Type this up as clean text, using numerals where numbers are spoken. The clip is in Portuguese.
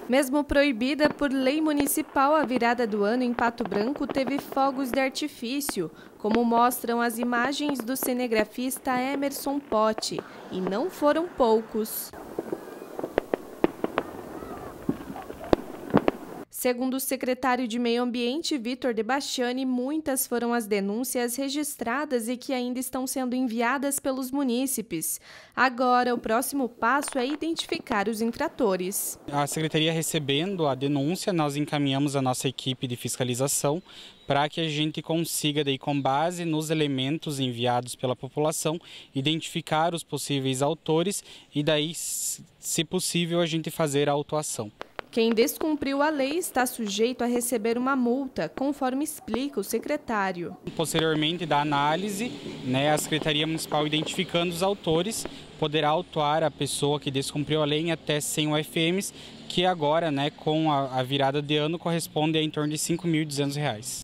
Mesmo proibida por lei municipal, a virada do ano em Pato Branco teve fogos de artifício, como mostram as imagens do cinegrafista Emerson Potti, e não foram poucos. Segundo o secretário de Meio Ambiente, Vitor Debastiani, muitas foram as denúncias registradas e que ainda estão sendo enviadas pelos munícipes. Agora, o próximo passo é identificar os infratores. A secretaria recebendo a denúncia, nós encaminhamos a nossa equipe de fiscalização para que a gente consiga, daí, com base nos elementos enviados pela população, identificar os possíveis autores e daí, se possível, a gente fazer a autuação. Quem descumpriu a lei está sujeito a receber uma multa, conforme explica o secretário. Posteriormente da análise, a Secretaria Municipal, identificando os autores, poderá autuar a pessoa que descumpriu a lei em até 100 UFMs, que agora, com a virada de ano, corresponde a em torno de R$ 5.200.